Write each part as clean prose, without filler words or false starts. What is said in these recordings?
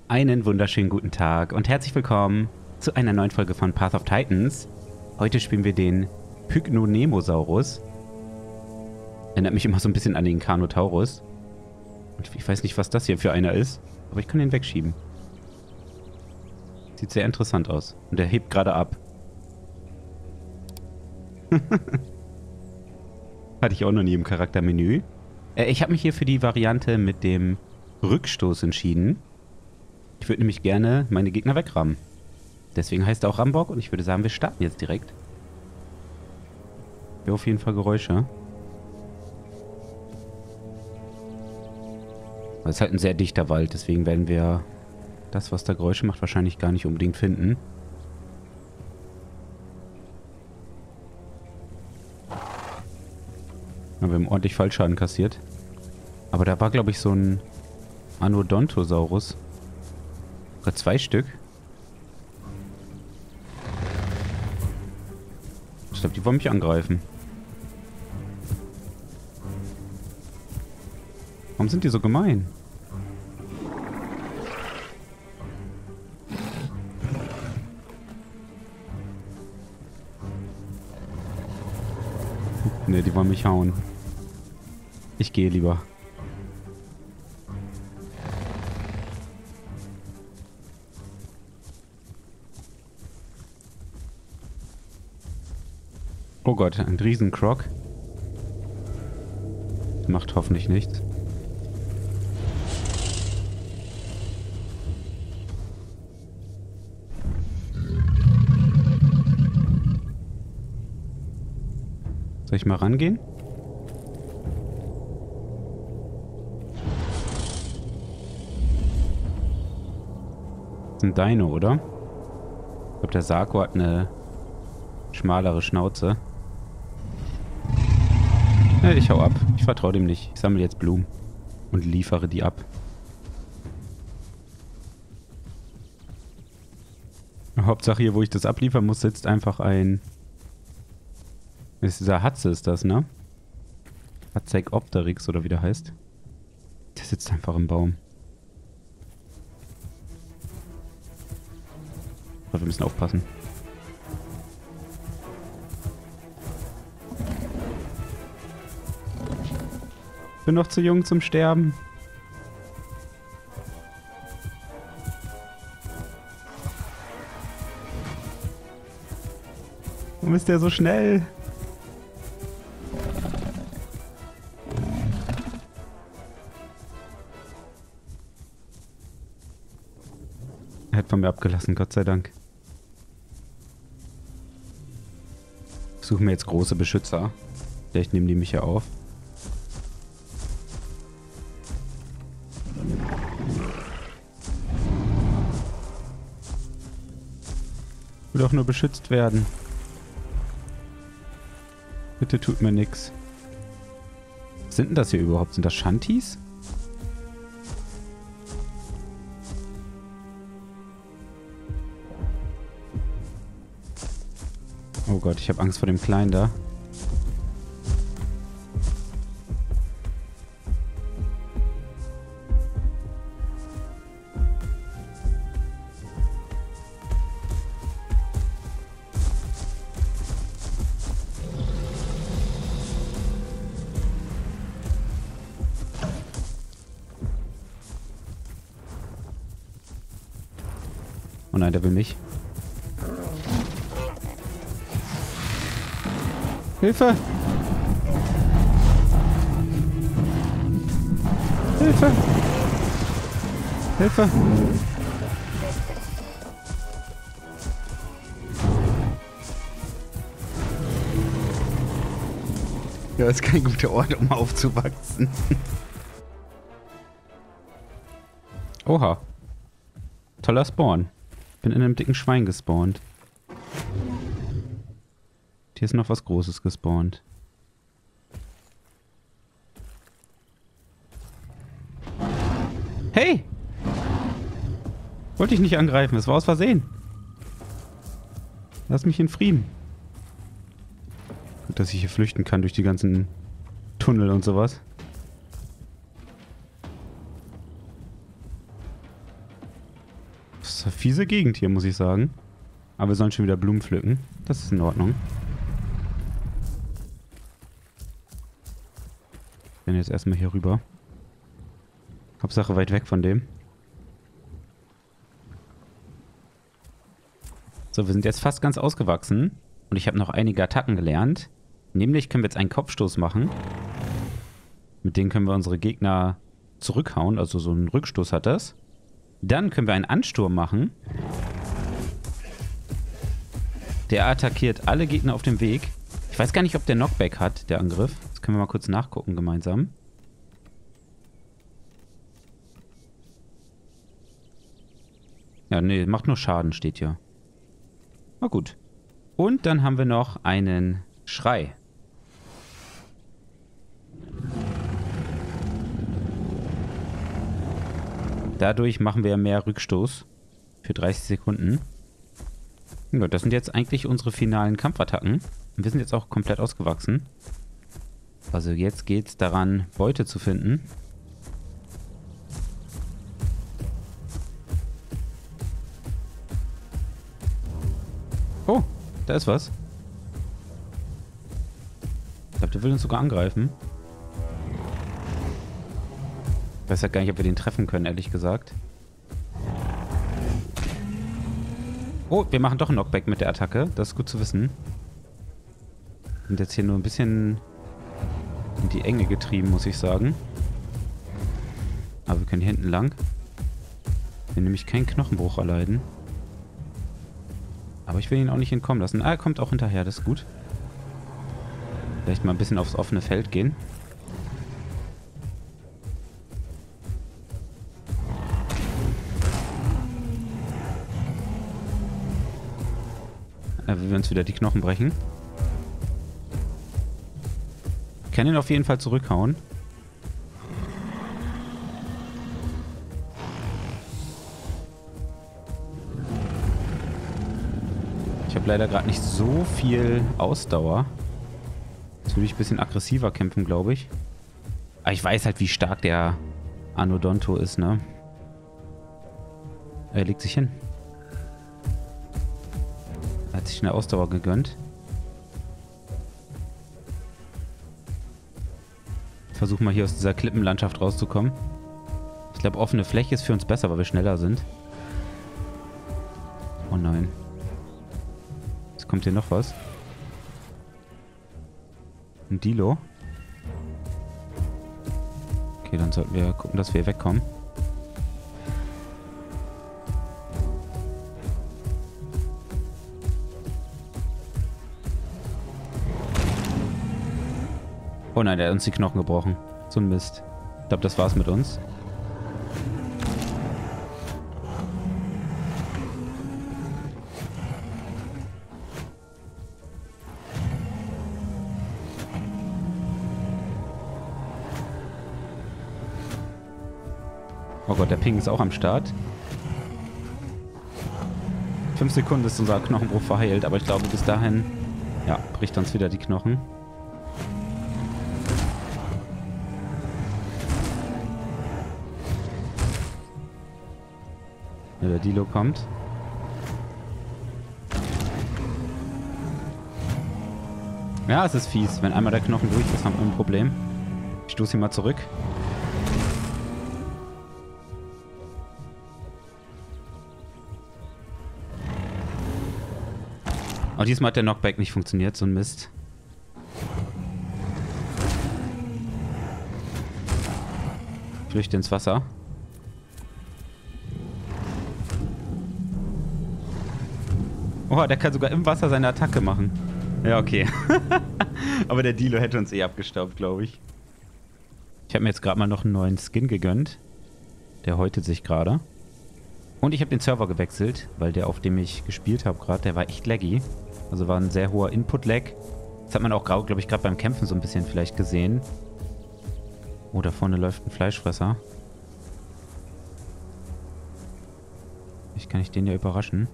Einen wunderschönen guten Tag und herzlich willkommen zu einer neuen Folge von Path of Titans. Heute spielen wir den Pygnonemosaurus. Erinnert mich immer so ein bisschen an den Carnotaurus. Und ich weiß nicht, was das hier für einer ist, aber ich kann den wegschieben. Sieht sehr interessant aus. Und er hebt gerade ab. Hatte ich auch noch nie im Charaktermenü. Ich habe mich hier für die Variante mit dem Rückstoß entschieden. Ich würde nämlich gerne meine Gegner wegrammen. Deswegen heißt er auch Rambock und ich würde sagen, wir starten jetzt direkt. Hier auf jeden Fall Geräusche. Es ist halt ein sehr dichter Wald, deswegen werden wir das, was da Geräusche macht, wahrscheinlich gar nicht unbedingt finden. Ja, wir haben ordentlich Fallschaden kassiert. Aber da war, glaube ich, so ein Anodontosaurus. Sogar 2 Stück. Ich glaube, die wollen mich angreifen. Warum sind die so gemein? Ne, die wollen mich hauen. Ich gehe lieber. Oh Gott, ein Riesencroc. Macht hoffentlich nichts. Soll ich mal rangehen? Das ist ein Dino, oder? Ich glaube, der Sarko hat eine schmalere Schnauze. Ich hau ab. Ich vertraue dem nicht. Ich sammle jetzt Blumen und liefere die ab. Hauptsache hier, wo ich das abliefern muss, sitzt einfach ein... Dieser Hatze ist das, ne? Hatzegopteryx oder wie der heißt. Der sitzt einfach im Baum. Aber wir müssen aufpassen. Bin noch zu jung zum Sterben. Warum ist der so schnell? Er hat von mir abgelassen, Gott sei Dank. Ich suche mir jetzt große Beschützer. Vielleicht nehmen die mich ja auf. Ich will doch nur beschützt werden. Bitte tut mir nix. Was sind denn das hier überhaupt? Sind das Shanties? Oh Gott, ich habe Angst vor dem Kleinen da. Oh nein, der will mich. Hilfe! Hilfe! Hilfe! Ja, ist kein guter Ort, um aufzuwachsen. Oha. Toller Spawn. Bin in einem dicken Schwein gespawnt. Hier ist noch was Großes gespawnt. Hey! Wollte ich nicht angreifen, es war aus Versehen. Lass mich in Frieden. Gut, dass ich hier flüchten kann durch die ganzen Tunnel und sowas. Das ist eine fiese Gegend hier, muss ich sagen. Aber wir sollen schon wieder Blumen pflücken. Das ist in Ordnung. Ich bin jetzt erstmal hier rüber. Hauptsache weit weg von dem. So, wir sind jetzt fast ganz ausgewachsen. Und ich habe noch einige Attacken gelernt. Nämlich können wir jetzt einen Kopfstoß machen. Mit dem können wir unsere Gegner zurückhauen. Also so einen Rückstoß hat das. Dann können wir einen Ansturm machen. Der attackiert alle Gegner auf dem Weg. Ich weiß gar nicht, ob der Knockback hat, der Angriff. Das können wir mal kurz nachgucken gemeinsam. Ja, nee, macht nur Schaden, steht hier. Na gut. Und dann haben wir noch einen Schrei. Dadurch machen wir mehr Rückstoß für 30 Sekunden. Ja, das sind jetzt eigentlich unsere finalen Kampfattacken. Und wir sind jetzt auch komplett ausgewachsen. Also jetzt geht's daran, Beute zu finden. Oh, da ist was. Ich glaube, der will uns sogar angreifen. Ich weiß ja gar nicht, ob wir den treffen können, ehrlich gesagt. Oh, wir machen doch einen Knockback mit der Attacke. Das ist gut zu wissen. Wir sind jetzt hier nur ein bisschen in die Enge getrieben, muss ich sagen. Aber wir können hier hinten lang. Wir nämlich keinen Knochenbruch erleiden. Aber ich will ihn auch nicht entkommen lassen. Ah, er kommt auch hinterher, das ist gut. Vielleicht mal ein bisschen aufs offene Feld gehen. Er will uns wieder die Knochen brechen. Ich kann ihn auf jeden Fall zurückhauen. Ich habe leider gerade nicht so viel Ausdauer. Jetzt würde ich ein bisschen aggressiver kämpfen, glaube ich. Aber ich weiß halt, wie stark der Anodonto ist, ne? Er legt sich hin. Er hat sich eine Ausdauer gegönnt. Ich versuche mal hier aus dieser Klippenlandschaft rauszukommen. Ich glaube, offene Fläche ist für uns besser, weil wir schneller sind. Oh nein. Jetzt kommt hier noch was. Ein Dilo. Okay, dann sollten wir gucken, dass wir hier wegkommen. Oh nein, der hat uns die Knochen gebrochen. So ein Mist. Ich glaube, das war's mit uns. Oh Gott, der Ping ist auch am Start. 5 Sekunden ist unser Knochenbruch verheilt, aber ich glaube bis dahin, ja, bricht uns wieder die Knochen. Ja, der Dilo kommt. Ja, es ist fies. Wenn einmal der Knochen durch ist, haben wir ein Problem. Ich stoße ihn mal zurück. Aber diesmal hat der Knockback nicht funktioniert, so ein Mist. Flüchte ins Wasser. Oh, der kann sogar im Wasser seine Attacke machen. Ja, okay. Aber der Dilo hätte uns eh abgestaubt, glaube ich. Ich habe mir jetzt gerade mal noch einen neuen Skin gegönnt. Der häutet sich gerade. Und ich habe den Server gewechselt, weil der, auf dem ich gespielt habe gerade, der war echt laggy. Also war ein sehr hoher Input-Lag. Das hat man auch, glaube ich, gerade beim Kämpfen so ein bisschen vielleicht gesehen. Oh, da vorne läuft ein Fleischfresser. Vielleicht kann ich den ja überraschen.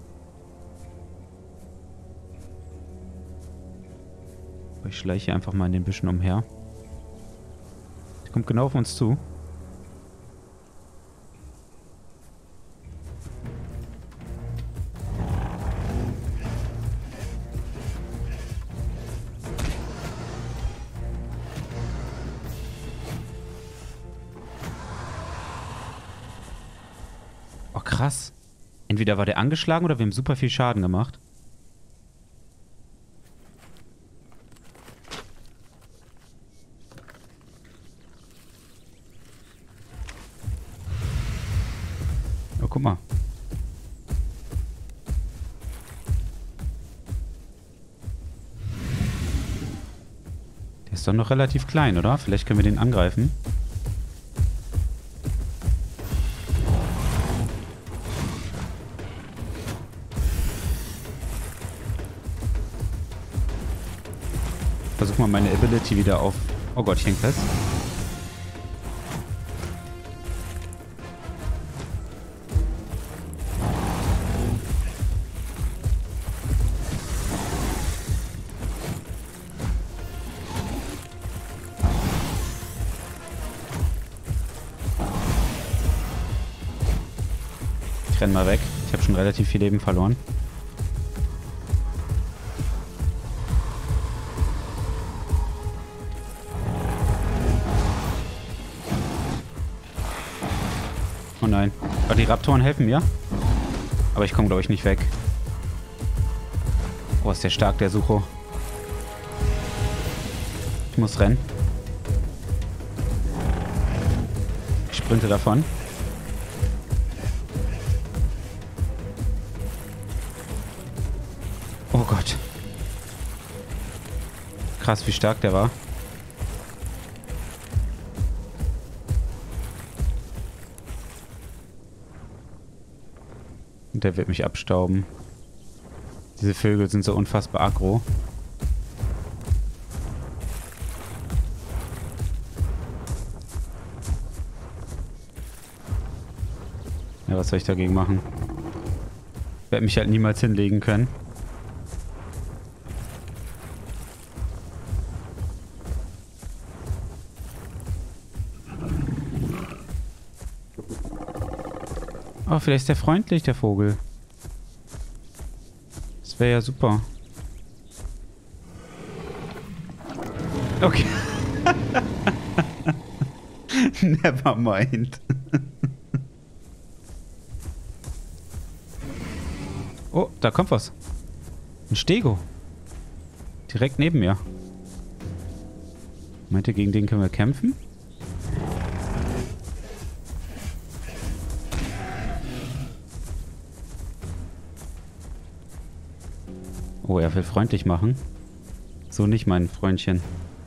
Ich schleiche einfach mal in den Büschen umher. Der kommt genau auf uns zu. krass. Entweder war der angeschlagen oder wir haben super viel Schaden gemacht. Oh, guck mal. Der ist doch noch relativ klein, oder? Vielleicht können wir den angreifen. Versuch mal meine Ability wieder auf... Oh Gott, ich häng fest. Ich renn mal weg. Ich habe schon relativ viel Leben verloren. Oh nein. Aber die Raptoren helfen mir. Aber ich komme, glaube ich, nicht weg. Oh, ist der stark, der Sucho. Ich muss rennen. Ich sprinte davon. Oh Gott. Krass, wie stark der war. Und der wird mich abstauben. Diese Vögel sind so unfassbar aggro. Ja, was soll ich dagegen machen? Ich werde mich halt niemals hinlegen können. Oh, vielleicht ist der freundlich, der Vogel. Das wäre ja super. Okay. Never mind. Oh, da kommt was. Ein Stego. Direkt neben mir. Meint ihr, gegen den können wir kämpfen? Oh, er will freundlich machen. So nicht, mein Freundchen.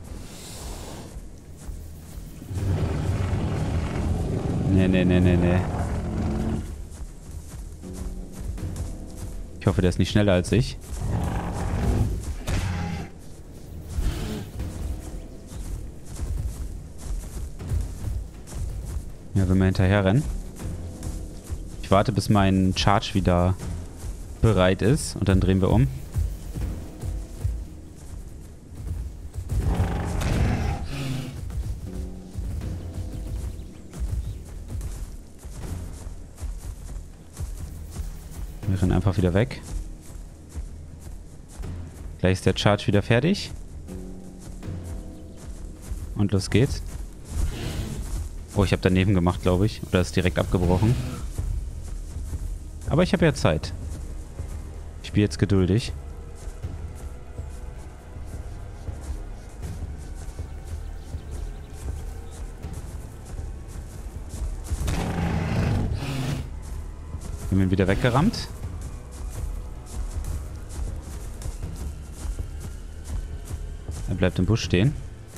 Nee, nee, nee, nee, nee. Ich hoffe, der ist nicht schneller als ich. Ja, wenn wir hinterher rennen. Ich warte, bis mein Charge wieder bereit ist und dann drehen wir um. Wir rennen einfach wieder weg. Gleich ist der Charge wieder fertig. Und los geht's. Oh, ich habe daneben gemacht, glaube ich. Oder ist direkt abgebrochen. Aber ich habe ja Zeit. Ich bin jetzt geduldig. Wir haben ihn wieder weggerammt. Er bleibt im Busch stehen.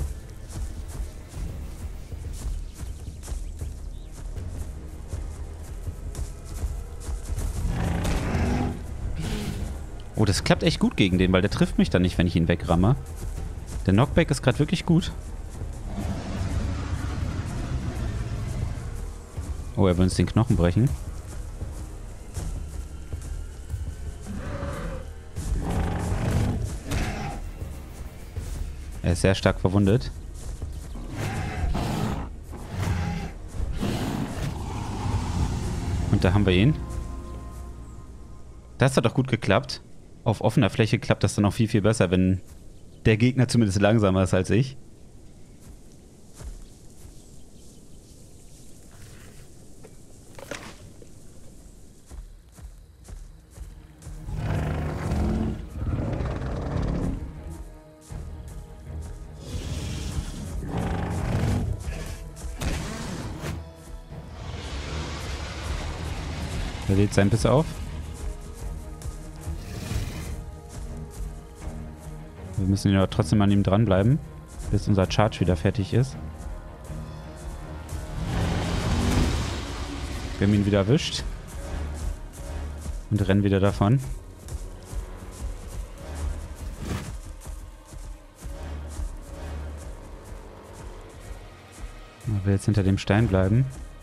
Oh, das klappt echt gut gegen den, weil der trifft mich dann nicht, wenn ich ihn wegramme. Der Knockback ist gerade wirklich gut. Oh, er will uns den Knochen brechen. Er ist sehr stark verwundet. Und da haben wir ihn. Das hat doch gut geklappt. Auf offener Fläche klappt das dann auch viel, viel besser, wenn der Gegner zumindest langsamer ist als ich. Er lädt sein Biss auf. Wir müssen ja trotzdem an ihm dranbleiben, bis unser Charge wieder fertig ist. Wir haben ihn wieder erwischt. Und rennen wieder davon. Er will jetzt hinter dem Stein bleiben.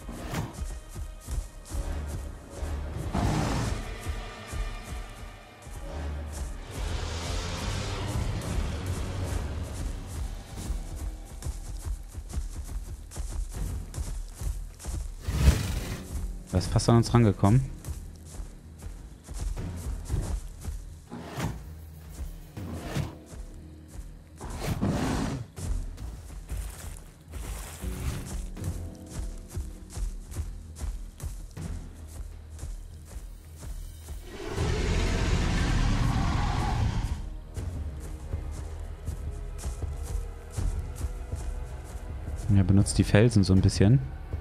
Er ist fast an uns rangekommen. Er benutzt die Felsen so ein bisschen.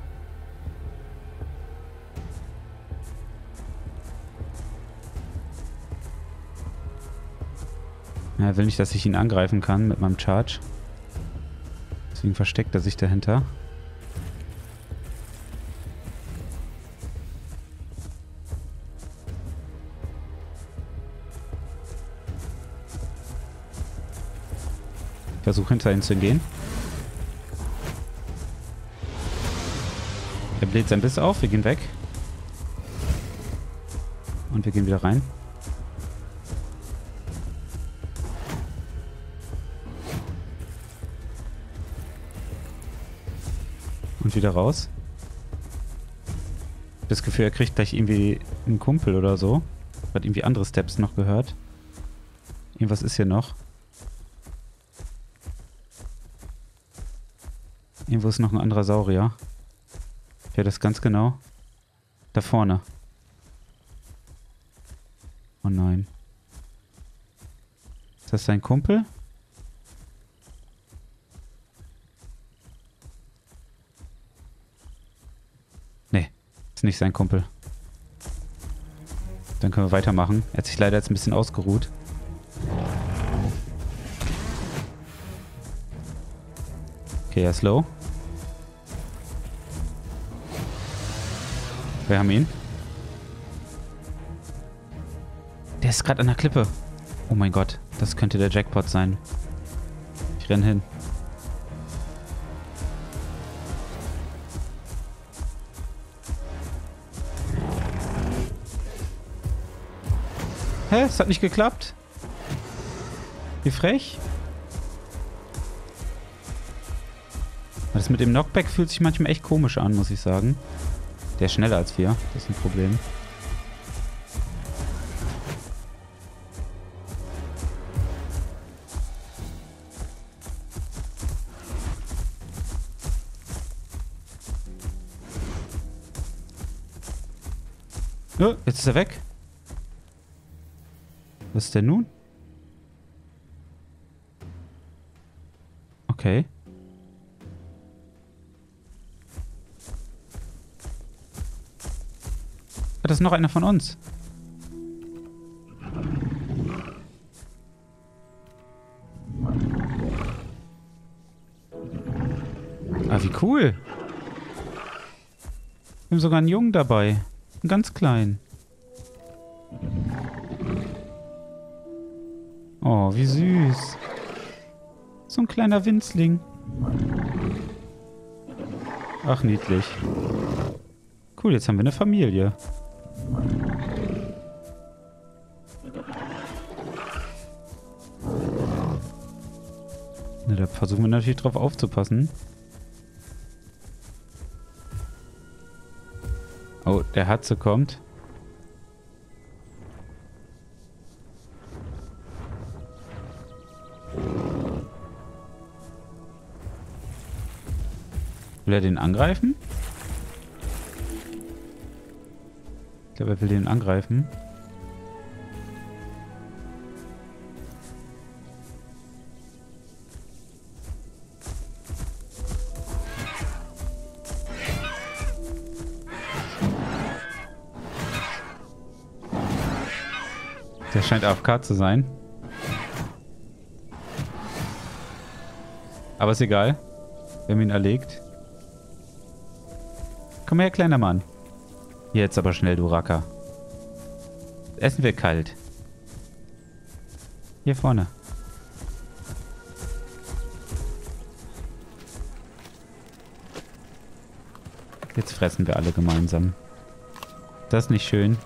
Er will nicht, dass ich ihn angreifen kann mit meinem Charge. Deswegen versteckt er sich dahinter. Ich versuche hinter ihn zu gehen. Er bläht sein Biss auf, wir gehen weg. Und wir gehen wieder rein. Und wieder raus. Das Gefühl, er kriegt gleich irgendwie einen Kumpel oder so. Hat irgendwie andere Steps noch gehört. Irgendwas ist hier noch. Irgendwo ist noch ein anderer Saurier. Ja, das ganz genau. Da vorne. Oh nein. Ist das sein Kumpel? Nee, ist nicht sein Kumpel. Dann können wir weitermachen. Er hat sich leider jetzt ein bisschen ausgeruht. Okay, er ist low. Wir haben ihn. Der ist gerade an der Klippe. Oh mein Gott, das könnte der Jackpot sein. Ich renn hin. Hä? Es hat nicht geklappt? Wie frech. Das mit dem Knockback fühlt sich manchmal echt komisch an, muss ich sagen. Der ist schneller als wir. Das ist ein Problem. Oh, jetzt ist er weg. Was ist denn nun? Okay. Das ist noch einer von uns. Ah, wie cool. Wir haben sogar einen Jungen dabei. Einen ganz kleinen. Oh, wie süß. So ein kleiner Winzling. Ach, niedlich. Cool, jetzt haben wir eine Familie. Na, da versuchen wir natürlich drauf aufzupassen. Oh, der Hatze kommt. Will er den angreifen? Ich glaube, er will den angreifen. Der scheint AFK zu sein. Aber ist egal. Wir haben ihn erlegt. Komm her, kleiner Mann. Jetzt aber schnell, du Racker. Das Essen wird kalt. Hier vorne. Jetzt fressen wir alle gemeinsam. Das ist nicht schön.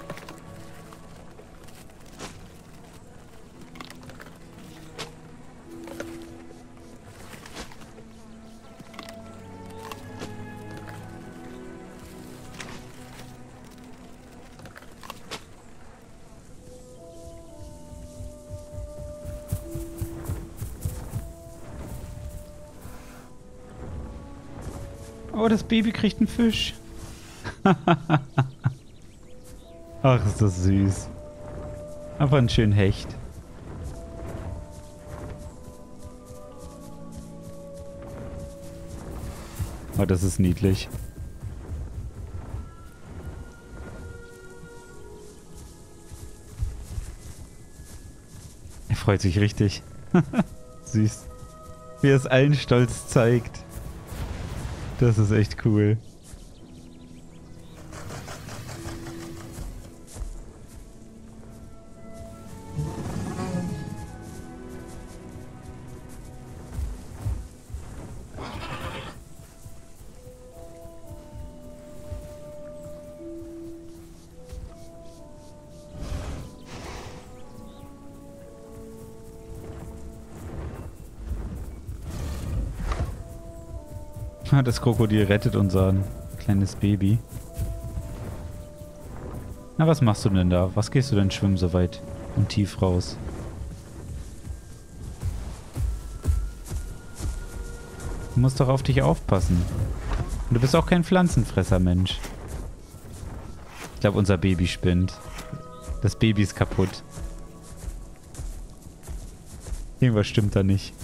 Oh, das Baby kriegt einen Fisch. Ach, ist das süß. Einfach ein schönen Hecht. Oh, das ist niedlich. Er freut sich richtig. Süß. Wie er es allen stolz zeigt. Das ist echt cool. Das Krokodil rettet unser kleines Baby. Na, was machst du denn da? Was gehst du denn schwimmen so weit und tief raus? Du musst doch auf dich aufpassen. Und du bist auch kein Pflanzenfresser, Mensch. Ich glaube, unser Baby spinnt. Das Baby ist kaputt. Irgendwas stimmt da nicht.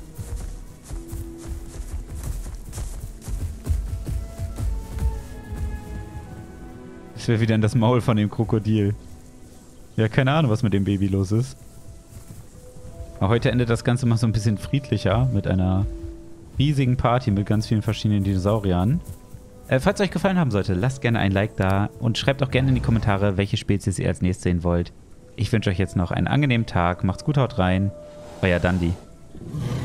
Das wäre wieder in das Maul von dem Krokodil. Ja, keine Ahnung, was mit dem Baby los ist. Aber heute endet das Ganze mal so ein bisschen friedlicher mit einer riesigen Party mit ganz vielen verschiedenen Dinosauriern. Falls euch gefallen haben sollte, lasst gerne ein Like da und schreibt auch gerne in die Kommentare, welche Spezies ihr als nächstes sehen wollt. Ich wünsche euch jetzt noch einen angenehmen Tag. Macht's gut, haut rein. Euer Dandi.